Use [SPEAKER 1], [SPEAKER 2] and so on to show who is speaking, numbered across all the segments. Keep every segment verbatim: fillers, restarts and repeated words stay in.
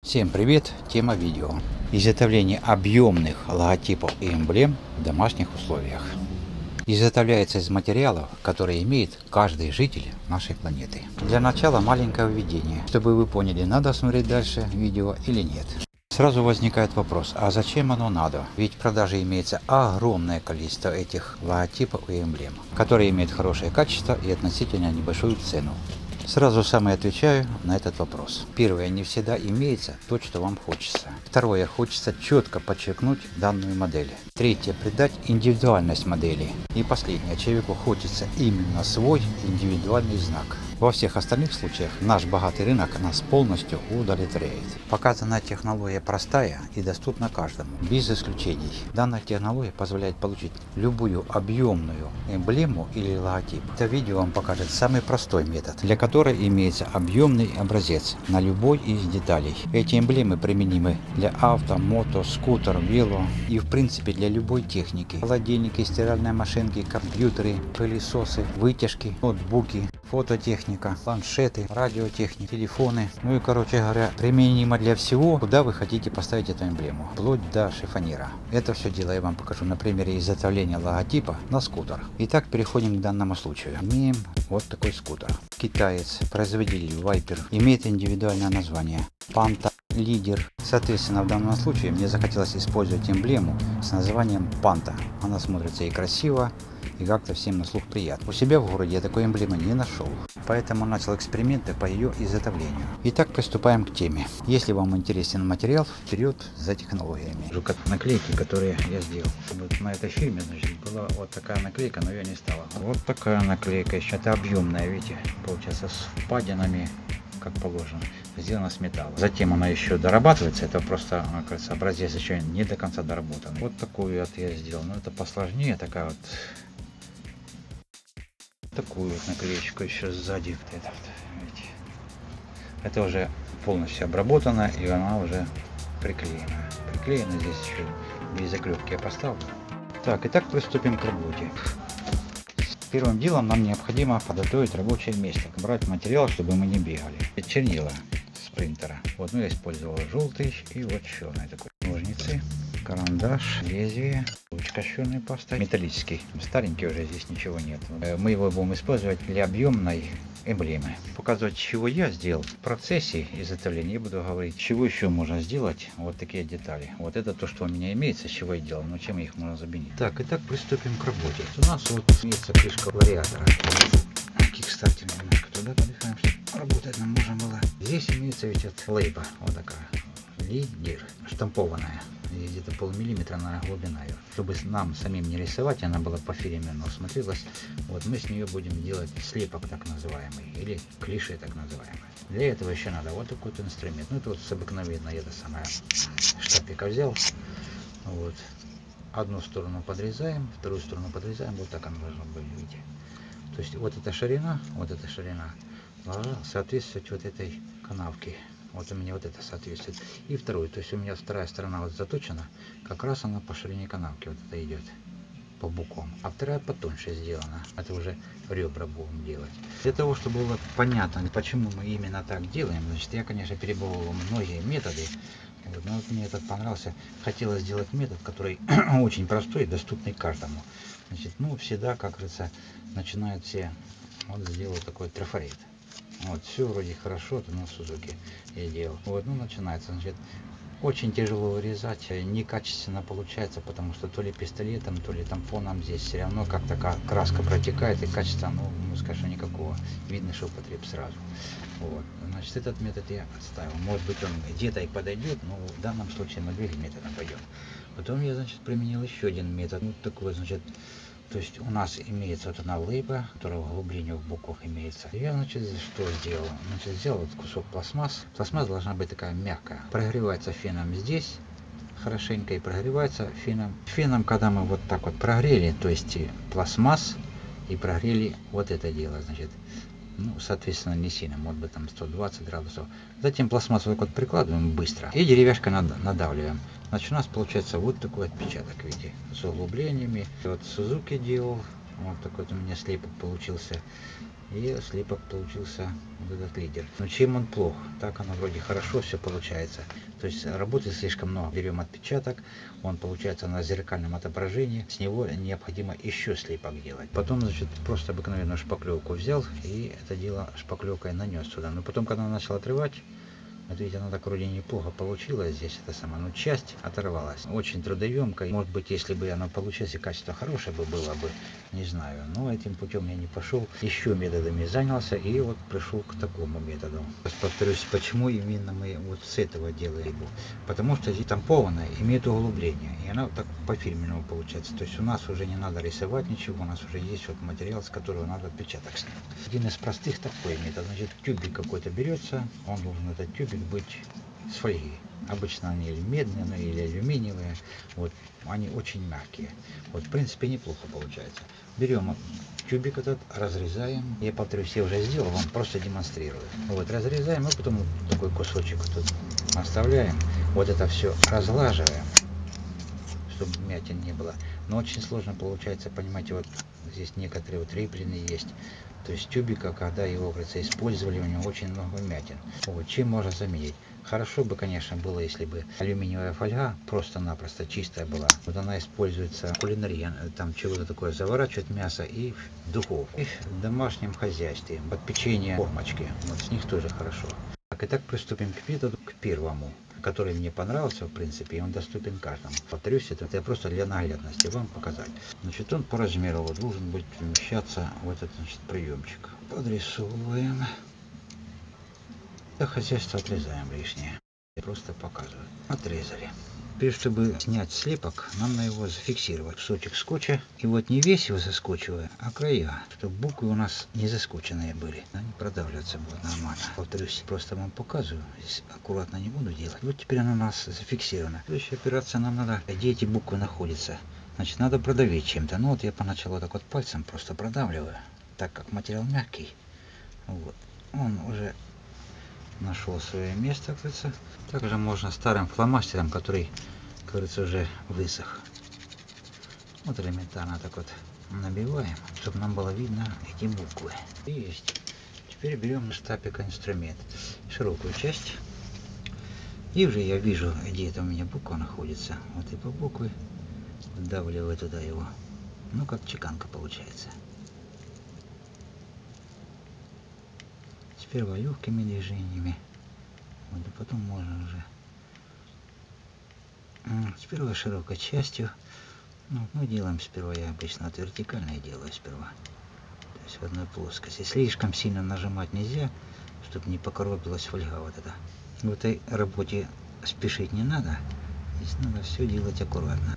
[SPEAKER 1] Всем привет! Тема видео. Изготовление объемных логотипов и эмблем в домашних условиях. Изготовляется из материалов, которые имеет каждый житель нашей планеты. Для начала маленькое введение, чтобы вы поняли, надо смотреть дальше видео или нет. Сразу возникает вопрос, а зачем оно надо? Ведь в продаже имеется огромное количество этих логотипов и эмблем, которые имеют хорошее качество и относительно небольшую цену. Сразу сам и отвечаю на этот вопрос. Первое, не всегда имеется то, что вам хочется. Второе, хочется четко подчеркнуть данную модель. Третье, придать индивидуальность модели. И последнее, человеку хочется именно свой индивидуальный знак. Во всех остальных случаях наш богатый рынок нас полностью удовлетворяет. Показанная технология простая и доступна каждому, без исключений. Данная технология позволяет получить любую объемную эмблему или логотип. Это видео вам покажет самый простой метод, для которого имеется объемный образец на любой из деталей. Эти эмблемы применимы для авто, мото, скутер, вело и в принципе для любой техники. Холодильники, стиральные машинки, компьютеры, пылесосы, вытяжки, ноутбуки, фототехника, планшеты, радиотехника, телефоны. Ну и, короче говоря, применимо для всего, куда вы хотите поставить эту эмблему, вплоть до шифонера. Это все дело я вам покажу на примере изготовления логотипа на скутер. Итак, переходим к данному случаю. Имеем вот такой скутер. Китаец, производитель Viper, имеет индивидуальное название Panta Leader. Соответственно, в данном случае мне захотелось использовать эмблему с названием Panta. Она смотрится и красиво, и как-то всем на слух приятно. У себя в городе я такой эмблемы не нашел, поэтому начал эксперименты по ее изготовлению. Итак, приступаем к теме. Если вам интересен материал, вперед за технологиями. Как наклейки, которые я сделал. Вот на этой фирме, значит, была вот такая наклейка, но ее не стало. Вот такая наклейка еще. Это объемная, видите, получается с впадинами, как положено, сделано с металла. Затем она еще дорабатывается, это просто, кажется, образец еще не до конца доработан. Вот такую вот я сделал, но это посложнее, такая вот. Такую вот наклеечку еще сзади. Вот это, вот, видите. Это уже полностью обработано, и она уже приклеена. Приклеена здесь еще без заклепки я поставлю. Так, итак, приступим к работе. Первым делом нам необходимо подготовить рабочее место, брать материал, чтобы мы не бегали. Чернила с принтера. Вот, ну, я использовал желтый и вот черный такой. Ножницы, карандаш, лезвие, ручка с черной пастой, металлический. Старенький уже, здесь ничего нет. Мы его будем использовать для объемной эмблемы. Показывать, чего я сделал в процессе изготовления. Я буду говорить, чего еще можно сделать. Вот такие детали. Вот это то, что у меня имеется, с чего я делал, но чем их можно заменить. Так, итак, приступим к работе. У нас вот имеется крышка вариатора. Кикстартер немножко туда подвигаем, чтобы работать нам можно было. Здесь имеется ведь вот лейба, вот такая. Лидер, штампованная, где-то полмиллиметра на глубина ее. Чтобы нам самим не рисовать, она была по фирме, но смотрелась. Вот мы с нее будем делать слепок так называемый, или клише так называемый. Для этого еще надо вот такой вот инструмент. Ну это вот с обыкновенной, это самая штапика взял. Вот. Одну сторону подрезаем, вторую сторону подрезаем, вот так она должна быть, видите. То есть вот эта ширина, вот эта ширина должна соответствовать вот этой канавке. Вот у меня вот это соответствует. И второй, то есть у меня вторая сторона вот заточена, как раз она по ширине канавки вот это идет по бокам, а вторая потоньше сделана. Это уже ребра будем делать. Для того, чтобы было понятно, почему мы именно так делаем, значит, я, конечно, перепробовал многие методы. Вот, но вот мне этот понравился. Хотелось сделать метод, который очень простой и доступный каждому. Значит, ну, всегда, как говорится, начинают все, вот сделал такой трафарет. Вот, все вроде хорошо, это на Сузуки я делал. Вот, ну, начинается, значит, очень тяжело вырезать, некачественно получается, потому что то ли пистолетом, то ли тампоном здесь все равно как такая краска протекает, и качества, ну, ну, скажем, никакого. Видно ширпотреб сразу. Вот, значит, этот метод я отставил. Может быть, он где-то и подойдет, но в данном случае мы другим методом пойдем. Потом я, значит, применил еще один метод, вот такой, значит, то есть у нас имеется вот одна лейба, которая в глубине в боках имеется. Я, значит, что сделал? Значит, сделал вот кусок пластмасс. Пластмасс должна быть такая мягкая. Прогревается феном здесь хорошенько и прогревается феном. Феном, когда мы вот так вот прогрели, то есть пластмасс, и прогрели вот это дело, значит, ну, соответственно, не сильно, может быть, там сто двадцать градусов. Затем пластмассу вот прикладываем быстро и деревяшкой надавливаем. Значит, у нас получается вот такой отпечаток, видите, с углублениями. Вот Сузуки делал, вот такой вот у меня слепок получился. И слепок получился вот этот лидер. Но чем он плох? Так оно вроде хорошо все получается. То есть работы слишком много. Берем отпечаток, он получается на зеркальном отображении. С него необходимо еще слепок делать. Потом, значит, просто обыкновенную шпаклевку взял и это дело шпаклевкой нанес туда. Но потом, когда начал отрывать, вот видите, она так вроде неплохо получилась здесь, это сама, но часть оторвалась. Очень трудоемко. Может быть, если бы она получилась и качество хорошее бы было бы, не знаю. Но этим путем я не пошел. Еще методами занялся и вот пришел к такому методу. Повторюсь, почему именно мы вот с этого делаем. Потому что здесь тампованная имеет углубление. И она так по-фирменному получается. То есть у нас уже не надо рисовать ничего. У нас уже есть вот материал, с которого надо отпечаток снять. Один из простых такой метод. Значит, тюбик какой-то берется. Он должен, этот тюбик, быть с фольги. Обычно они или медные, или алюминиевые. Вот, они очень мягкие. Вот, в принципе, неплохо получается. Берем тюбик этот, разрезаем. Я, повторюсь, я уже сделал, вам просто демонстрирую. Вот, разрезаем, и потом такой кусочек тут оставляем. Вот это все разглаживаем, чтобы вмятин не было. Но очень сложно получается, понимаете, вот здесь некоторые вот реплены есть. То есть тюбика, когда его, говорится, использовали, у него очень много вмятин. Вот, чем можно заменить? Хорошо бы, конечно, было, если бы алюминиевая фольга просто-напросто чистая была. Вот она используется в кулинарии, там чего-то такое заворачивает мясо и в духовку. И в домашнем хозяйстве, под печенье формочки, вот с них тоже хорошо. Так, итак, приступим к методу, к первому, который мне понравился, в принципе, и он доступен каждому. Повторюсь, это, это просто для наглядности вам показать. Значит, он по размеру вот, должен быть вмещаться в этот, значит, приемчик. Подрисовываем. Это хозяйство отрезаем лишнее. Я просто показываю. Отрезали. Теперь, чтобы снять слепок, нам надо его зафиксировать. Кусочек скотча. И вот не весь его заскочиваем, а края. Чтобы буквы у нас не заскоченные были. Они продавливаться будут нормально. Повторюсь, просто вам показываю. Здесь аккуратно не буду делать. Вот теперь она у нас зафиксирована. Следующая операция, нам надо, где эти буквы находятся. Значит, надо продавить чем-то. Ну вот я поначалу так вот пальцем просто продавливаю. Так как материал мягкий. Вот. Он уже нашел свое место, кажется. Также можно старым фломастером, который, кажется, уже высох. Вот элементарно так вот набиваем, чтобы нам было видно эти буквы. И есть. Теперь берем штапик инструмент, широкую часть. И уже я вижу, где это у меня буква находится. Вот и по букве вдавливаю туда его. Ну, как чеканка получается. Сперва легкими движениями. Вот, и потом можно уже сперва широкой частью. Ну, мы делаем сперва, я обычно от вертикальной делаю сперва. То есть в одной плоскости. Слишком сильно нажимать нельзя, чтобы не покоробилась фольга вот эта. В этой работе спешить не надо. Здесь надо все делать аккуратно.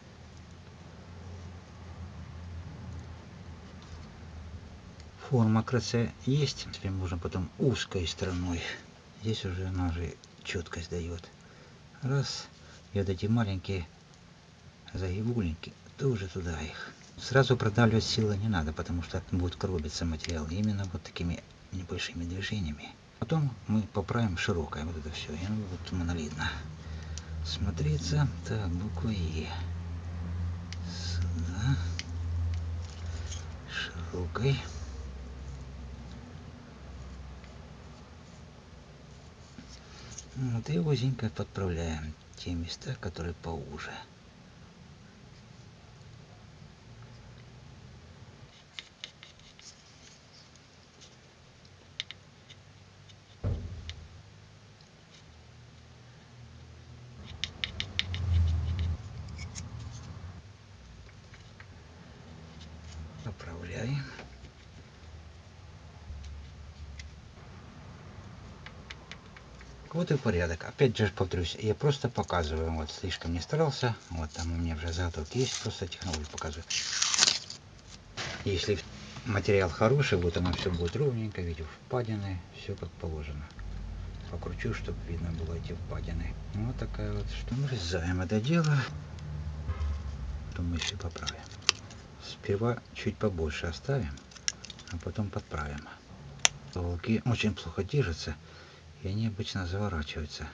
[SPEAKER 1] Форма краса есть. Теперь можно потом узкой стороной. Здесь уже она уже четкость дает. Раз. И вот эти маленькие загибульники тоже туда их. Сразу продавливать силы не надо, потому что будет коробиться материал. Именно вот такими небольшими движениями. Потом мы поправим широкое вот это все. И оно будет монолитно смотреться. Так, буква Е. Сюда. Широкой. Вот и узенько подправляем те места, которые поуже. Поправляем. Вот и порядок. Опять же повторюсь, я просто показываю. Вот слишком не старался. Вот там у меня уже заготовки есть, просто технологию показываю. Если материал хороший, вот оно все будет ровненько, видите, впадины, все как положено. Покручу, чтобы видно было эти впадины. Вот такая вот, что мы врезаем это дело. Потом мы еще поправим. Сперва чуть побольше оставим, а потом подправим. Уголки очень плохо держатся, и они обычно заворачиваются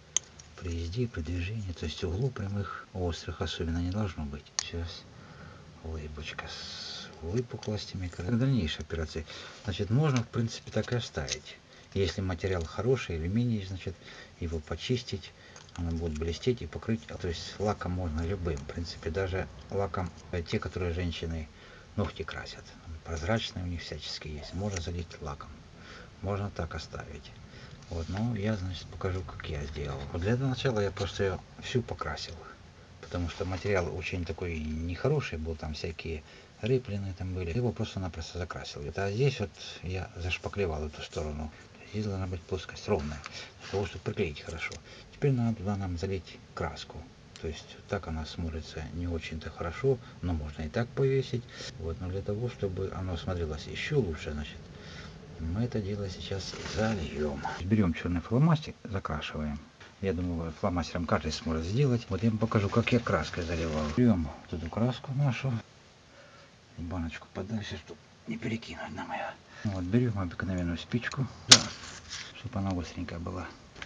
[SPEAKER 1] при езде, при движении. То есть углов прямых, острых особенно не должно быть. Сейчас Лыбочка с выпуклостями. Как дальнейшие операции. Значит, можно, в принципе, так и оставить. Если материал хороший, алюминий, значит, его почистить, она будет блестеть и покрыть. А то есть лаком можно любым. В принципе, даже лаком те, которые женщины ногти красят. Прозрачные у них всяческие есть. Можно залить лаком. Можно так оставить. Вот, ну я, значит, покажу, как я сделал. Вот для начала я просто ее всю покрасил. Потому что материал очень такой нехороший был, там всякие рыплины там были. Его просто-напросто закрасил. А здесь вот я зашпаклевал эту сторону. Здесь должна быть плоскость ровная, для того, чтобы приклеить хорошо. Теперь надо туда нам залить краску. То есть так она смотрится не очень-то хорошо, но можно и так повесить. Вот, но для того, чтобы оно смотрелось еще лучше, значит, мы это дело сейчас зальем. Берем черный фломастер, закрашиваем. Я думаю, фломастером каждый сможет сделать. Вот я вам покажу, как я краской заливал. Берем вот эту краску нашу, баночку подальше, чтобы не перекинуть нам ее. Вот, берем обыкновенную спичку, да, чтобы она остренькая была.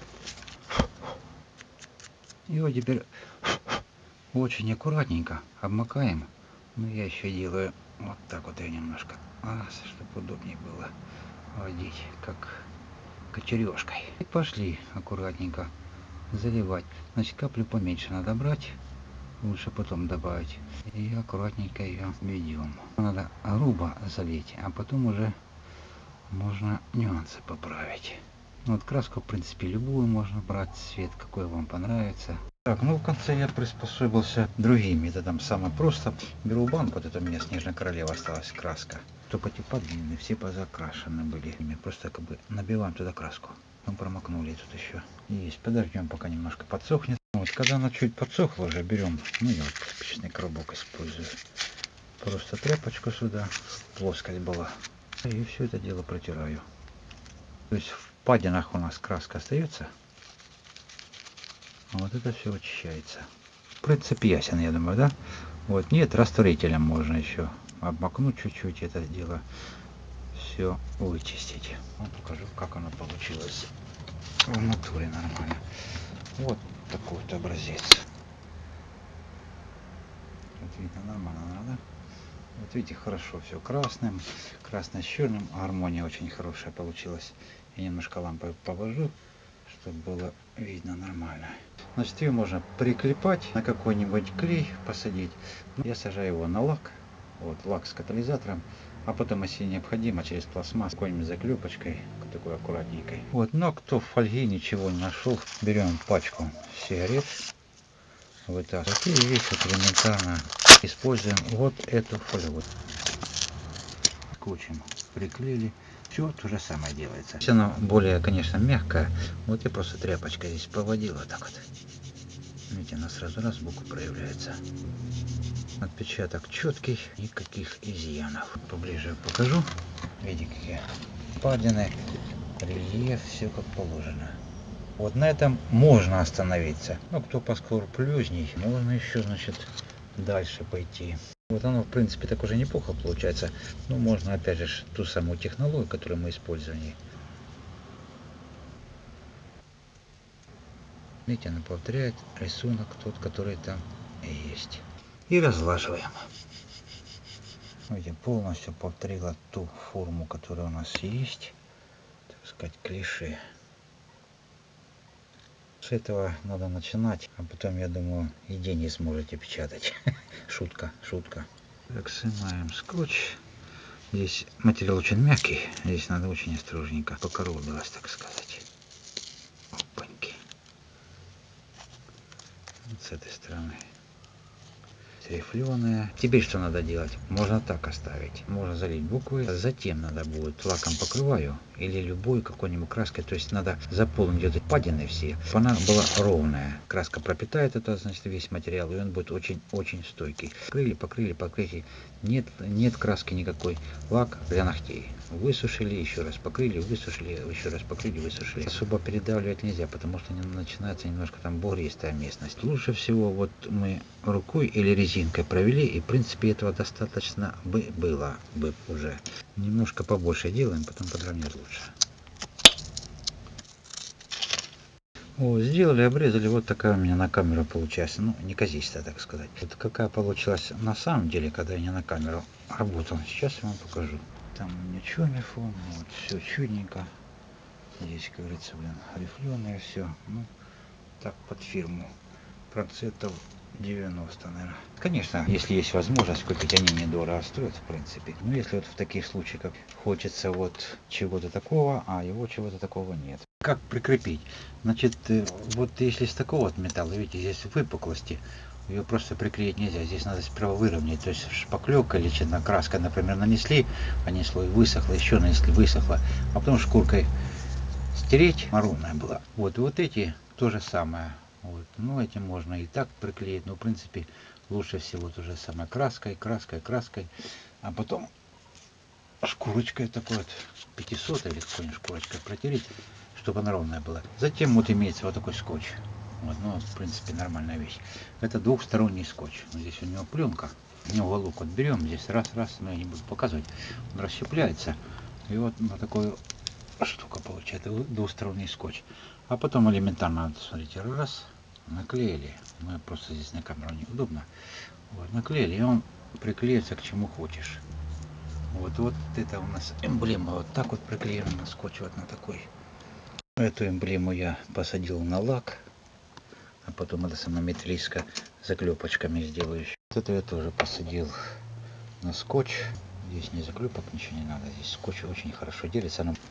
[SPEAKER 1] И вот теперь очень аккуратненько обмакаем. Но я еще делаю вот так вот, я немножко, а, чтобы удобнее было водить, как кочережкой. И пошли аккуратненько заливать. Значит, каплю поменьше надо брать, лучше потом добавить. И аккуратненько ее ведем. Надо грубо залить, а потом уже можно нюансы поправить. Вот краску, в принципе, любую можно брать, цвет какой вам понравится. Так, ну в конце я приспособился другим методом. Самое просто. Беру банку, вот это у меня Снежная Королева осталась краска. Только эти подвины все позакрашены были. Просто как бы набиваем туда краску. Мы промокнули тут еще. Есть. Подождем, пока немножко подсохнет. Вот, когда она чуть подсохла, уже берем, ну я вот спичечный коробок использую. Просто тряпочку сюда, плоскость была. И все это дело протираю. То есть в впадинах у нас краска остается. Вот это все очищается. Принцип ясен, я думаю, да? Вот, нет, растворителем можно еще обмакнуть чуть-чуть это дело, все вычистить. Вот покажу, как оно получилось в натуре нормально. Вот такой вот образец. Вот видно, нормально надо. Вот видите, хорошо все красным, красное с черным, гармония очень хорошая получилась. Я немножко лампой повожу, чтобы было видно нормально. Значит, ее можно приклепать на какой-нибудь клей, посадить. Я сажаю его на лак, вот лак с катализатором, а потом, если необходимо, через пластмасс какой-нибудь заклепочкой, такой аккуратненькой. Вот, но кто в фольге ничего не нашел, берем пачку сигарет, вытаскиваем и здесь вот элементарно используем вот эту фольгу. Скотчем приклеили. Все то же самое делается. Если она более, конечно, мягкая, вот я просто тряпочкой здесь поводил вот так вот. Видите, она сразу раз сбоку проявляется. Отпечаток четкий, никаких изъянов. Поближе покажу. Видите, какие впадины, рельеф, все как положено. Вот на этом можно остановиться. Ну, кто поскрупулезней, можно еще, значит, дальше пойти. Вот оно, в принципе, так уже неплохо получается. Ну, можно, опять же, ту самую технологию, которую мы использовали. Видите, она повторяет рисунок тот, который там есть. И разлаживаем. Видите, полностью повторила ту форму, которая у нас есть. Так сказать, клише. С этого надо начинать, а потом, я думаю, и деньги сможете печатать. Шутка, шутка. Так, снимаем скотч. Здесь материал очень мягкий, здесь надо очень осторожненько, покоробилось, так сказать. Опаньки. Вот с этой стороны. Рифленая. Теперь что надо делать? Можно так оставить. Можно залить буквы. Затем надо будет лаком покрываю или любой какой-нибудь краской. То есть надо заполнить эти впадины все, чтобы она была ровная. Краска пропитает это, значит, весь материал, и он будет очень-очень стойкий. Покрыли, покрыли, покрыли. Нет, нет краски никакой. Лак для ногтей. Высушили, еще раз покрыли, высушили, еще раз покрыли, высушили. Особо передавливать нельзя, потому что начинается немножко там бугристая местность. Лучше всего вот мы рукой или резинкой провели, и в принципе этого достаточно бы было бы уже. Немножко побольше делаем, потом подровнять лучше. О, сделали, обрезали, вот такая у меня на камеру получается, ну, неказистая, так сказать. Вот какая получилась на самом деле, когда я не на камеру работал. Сейчас я вам покажу. Там у меня чумифон, вот, все чудненько. Здесь, как говорится, блин, рифленое все. Ну, так под фирму. Процентов девяносто, наверное. Конечно, если есть возможность купить, они недорого стоят, в принципе. Но если вот в таких случаях, как хочется вот чего-то такого, а его чего-то такого нет. Как прикрепить? Значит, вот если с такого вот металла, видите, здесь выпуклости, ее просто приклеить нельзя. Здесь надо сперва выровнять. То есть шпаклевка или краска, например, нанесли, они слой высохло, еще нанесли, высохло, а потом шкуркой стереть, маронная была. Вот, и вот эти то же самое. Вот. Ну, эти можно и так приклеить, но в принципе лучше всего то же самое краской, краской, краской, а потом шкурочкой такой вот пятисот или какой-нибудь шкурочкой протереть, чтобы она ровная была. Затем вот имеется вот такой скотч. Вот, ну, в принципе, нормальная вещь. Это двухсторонний скотч. Здесь у него пленка. У него уголок вот берем, здесь раз-раз, но я не буду показывать. Он расщепляется. И вот на такую штука получается, двухсторонний скотч. А потом элементарно, смотрите, раз, наклеили. Ну, просто здесь на камеру неудобно. Вот, наклеили, и он приклеится к чему хочешь. Вот, вот это у нас эмблема вот так вот приклеена на скотч, вот на такой. Эту эмблему я посадил на лак, а потом это сама металлическая заклепочками сделаю. Вот это я тоже посадил на скотч. Здесь не заклепок, ничего не надо. Здесь скотч очень хорошо делится. Она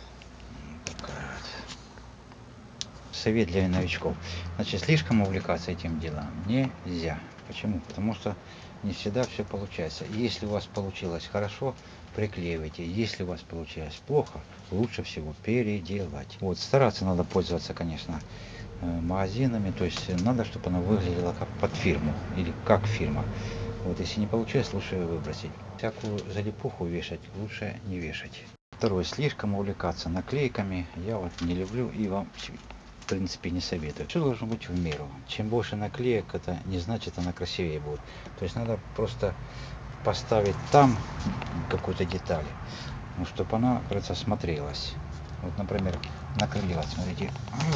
[SPEAKER 1] такая вот. Совет для новичков. Значит, слишком увлекаться этим делом нельзя. Почему? Потому что не всегда все получается. Если у вас получилось хорошо, приклеивайте. Если у вас получилось плохо, лучше всего переделать. Вот, стараться надо пользоваться, конечно, магазинами. То есть надо, чтобы она выглядела как под фирму или как фирма. Вот, если не получилось, лучше выбросить. Всякую залипуху вешать лучше не вешать. Второе, слишком увлекаться наклейками я вот не люблю и вам в принципе не советую. Все должно быть в меру. Чем больше наклеек, это не значит, она красивее будет. То есть надо просто поставить там какую-то деталь, ну, чтобы она, кажется, смотрелась. Вот, например, на крыле, смотрите,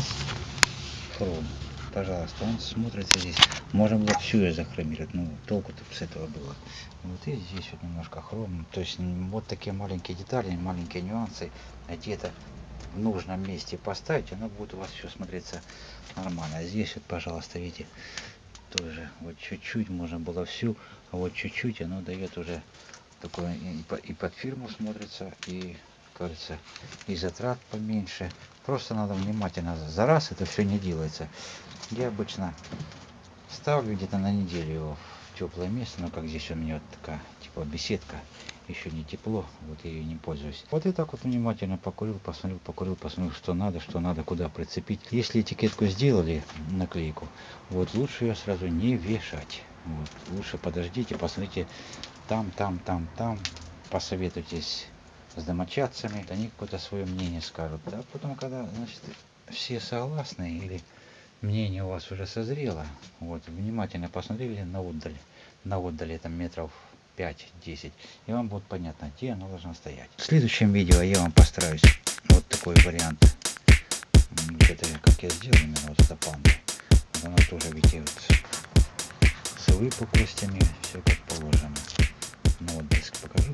[SPEAKER 1] хром, пожалуйста, он смотрится здесь. Можно было всю ее захромировать, ну, толку-то с этого было. Вот и здесь вот немножко хром. То есть вот такие маленькие детали, маленькие нюансы, где-то в нужном месте поставить, оно будет у вас все смотреться нормально. Здесь вот, пожалуйста, видите, тоже вот чуть-чуть можно было всю, а вот чуть-чуть оно дает уже такое и, и под фирму смотрится, и, кажется, и затрат поменьше. Просто надо внимательно, за раз это все не делается. Я обычно ставлю где-то на неделю его в теплое место, но как здесь у меня вот такая типа беседка, еще не тепло, вот я ее не пользуюсь. Вот и так вот внимательно покурил, посмотрел, покурил, посмотрел, что надо, что надо, куда прицепить. Если этикетку сделали, наклейку, вот лучше ее сразу не вешать. Вот, лучше подождите, посмотрите там, там, там, там, посоветуйтесь с домочадцами, они какое-то свое мнение скажут. А потом, когда, значит, все согласны или мнение у вас уже созрело, вот, внимательно посмотрели на отдаль, на отдаль там метров пять-десять, и вам будет понятно, где она должна стоять. В следующем видео я вам постараюсь вот такой вариант, где-то как я сделал именно вот эта панда. Вот она тоже, видите, вот, с выпуклостями, все как положено. Ну вот диск покажу.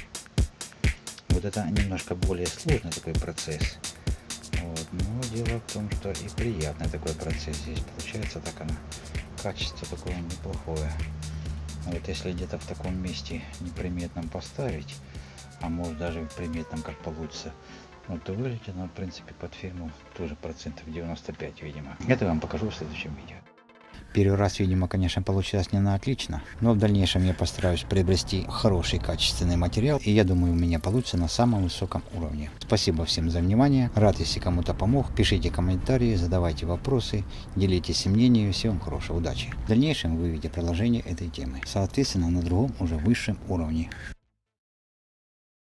[SPEAKER 1] Вот это немножко более сложный такой процесс. Вот. Но дело в том, что и приятный такой процесс здесь получается, так она, качество такое неплохое. Вот если где-то в таком месте неприметном поставить, а может даже в приметном как получится, вот, то выглядит она в принципе под фирму тоже процентов девяносто пять, видимо. Это я вам покажу в следующем видео. Первый раз, видимо, конечно, получилось не на отлично, но в дальнейшем я постараюсь приобрести хороший качественный материал, и я думаю, у меня получится на самом высоком уровне. Спасибо всем за внимание, рад, если кому-то помог, пишите комментарии, задавайте вопросы, делитесь мнением, всем хорошего, удачи. В дальнейшем вы увидите продолжение этой темы, соответственно, на другом уже высшем уровне.